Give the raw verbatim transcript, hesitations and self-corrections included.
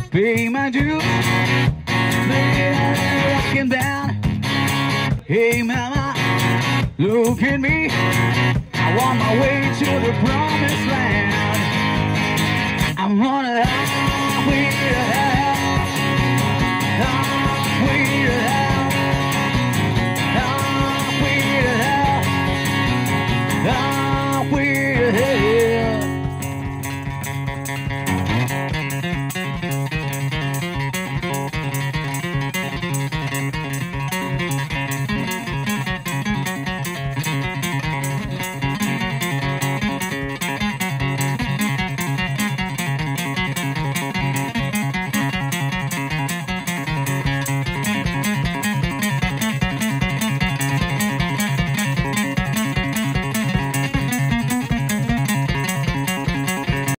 pay my dues, rocking down. Hey mama, look at me, I'm on my way to the promised land. I'm on a highway